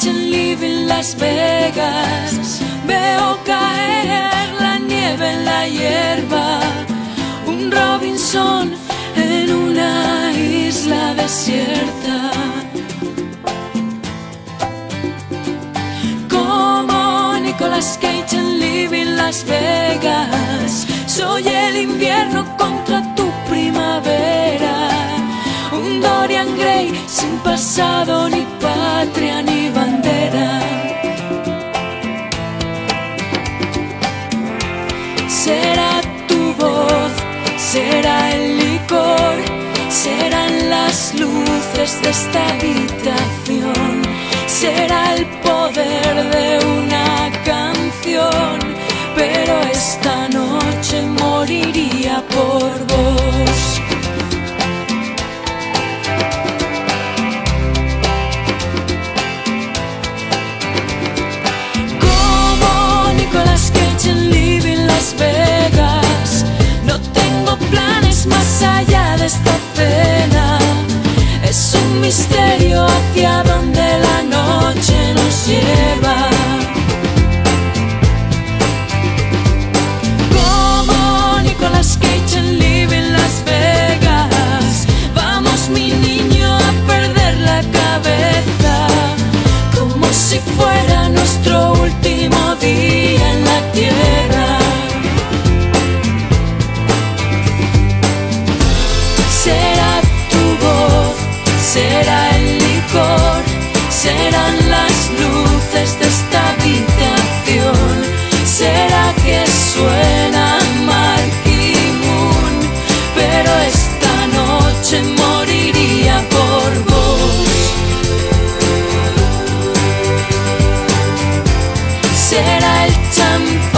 and Live en Las Vegas. Veo caer la nieve en la hierba, un Robinson en una isla desierta. Como Nicolas Cage en Live en Las Vegas, soy el invierno contra tu primavera, un Dorian Gray sin pasado, ni patria, ni bandera. Será tu voz, será el licor, serán las luces de esta habitación, será el poder de una canción, pero esta noche moriría por vos. Como Nicolas Cage en Live en Las Vegas, no tengo planes más allá de esta cena. Es un misterio hacia donde la noche nos lleva. Como Nicolas Cage en Live en Las Vegas, vamos mi niño a perder la cabeza, como si fuera nuestro último día en la tierra. Será tu voz, será el licor, serán las luces de esta habitación, será que suena Marquee Moon, pero esta noche moriría por vos. Será el champán